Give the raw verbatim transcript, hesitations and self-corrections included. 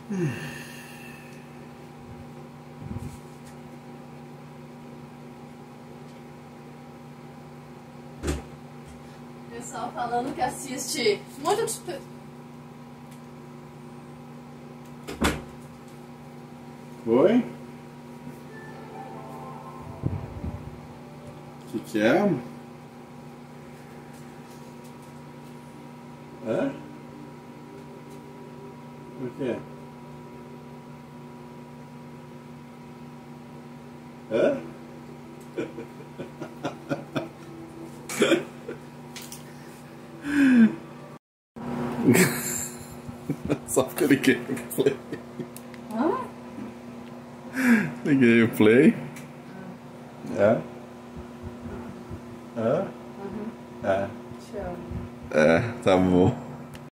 Pessoal falando que assiste muito de... Oi? O que que é? É? O que é? É? Só porque eu liguei o play. Hã? Liguei o play. É? É? Uhum. É. Te amo. É, tá bom.